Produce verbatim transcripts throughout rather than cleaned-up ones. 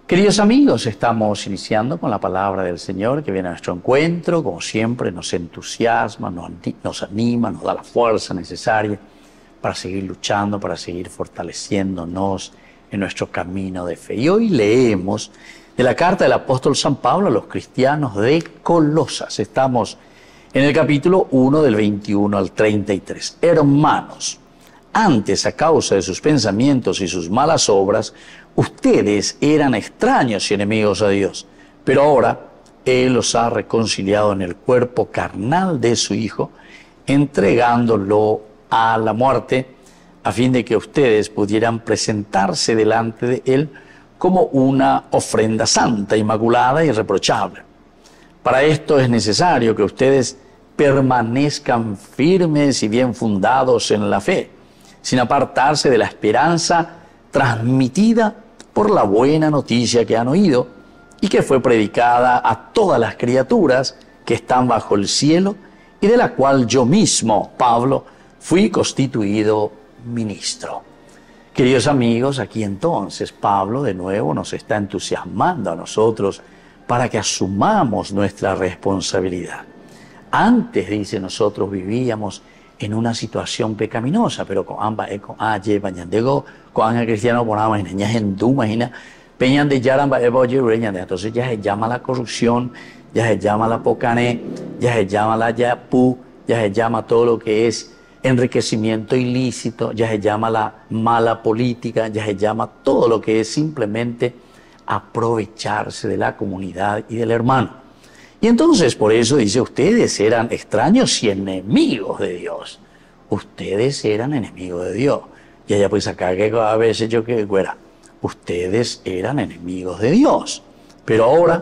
Queridos amigos, estamos iniciando con la palabra del Señor que viene a nuestro encuentro. Como siempre, nos entusiasma, nos, nos anima, nos da la fuerza necesaria para seguir luchando, para seguir fortaleciéndonos en nuestro camino de fe. Y hoy leemos de la carta del apóstol San Pablo a los cristianos de Colosas. Estamos en el capítulo uno del veintiuno al treinta y tres. Hermanos, antes, a causa de sus pensamientos y sus malas obras, ustedes eran extraños y enemigos a Dios, pero ahora Él los ha reconciliado en el cuerpo carnal de su Hijo, entregándolo a la muerte, a fin de que ustedes pudieran presentarse delante de Él como una ofrenda santa, inmaculada y irreprochable. Para esto es necesario que ustedes permanezcan firmes y bien fundados en la fe, sin apartarse de la esperanza transmitida por la buena noticia que han oído y que fue predicada a todas las criaturas que están bajo el cielo y de la cual yo mismo, Pablo, fui constituido ministro. Queridos amigos, aquí entonces Pablo de nuevo nos está entusiasmando a nosotros para que asumamos nuestra responsabilidad. Antes, dice, nosotros vivíamos en una situación pecaminosa, pero con ambas, con aye, bañandego, con el cristiano, por ambas, niñas en tu, imagina, peñan de yaramba, entonces ya se llama la corrupción, ya se llama la pocané, ya se llama la yapú, ya se llama todo lo que es enriquecimiento ilícito, ya se llama la mala política, ya se llama todo lo que es simplemente aprovecharse de la comunidad y del hermano. Y entonces, por eso dice, ustedes eran extraños y enemigos de Dios. Ustedes eran enemigos de Dios. Y ella pues acá que a veces yo que fuera, ustedes eran enemigos de Dios. Pero ahora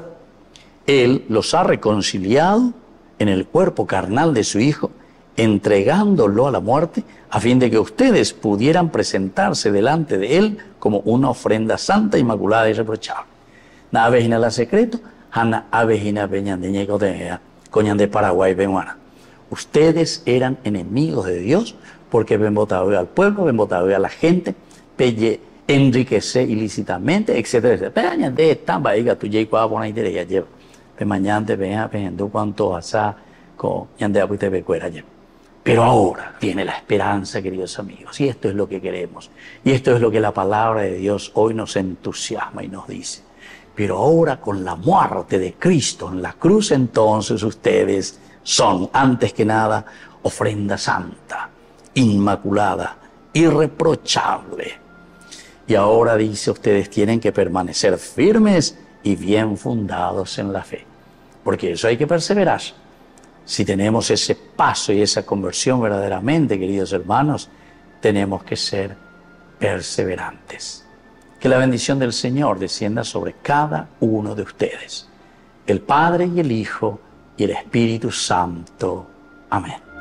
Él los ha reconciliado en el cuerpo carnal de su Hijo, entregándolo a la muerte, a fin de que ustedes pudieran presentarse delante de Él como una ofrenda santa, inmaculada y irreprochable. Nada vejina la secreto, Hanna avejina peñandeña coñan de Paraguay, Benuana. Ustedes eran enemigos de Dios porque ven votado al pueblo, ven votado a la gente, pelle enriquece ilícitamente, etcétera, etcétera. Peñan de tamba diga tu jay kwa pona idea lleva. Pe mañante venga peñando cuanto asa con yande apute becuera lleva. Pero ahora tiene la esperanza, queridos amigos, y esto es lo que queremos. Y esto es lo que la palabra de Dios hoy nos entusiasma y nos dice. Pero ahora con la muerte de Cristo en la cruz, entonces ustedes son, antes que nada, ofrenda santa, inmaculada, irreprochable. Y ahora dice, ustedes tienen que permanecer firmes y bien fundados en la fe. Porque eso hay que perseverar. Si tenemos ese paso y esa conversión verdaderamente, queridos hermanos, tenemos que ser perseverantes. Que la bendición del Señor descienda sobre cada uno de ustedes, el Padre y el Hijo y el Espíritu Santo. Amén.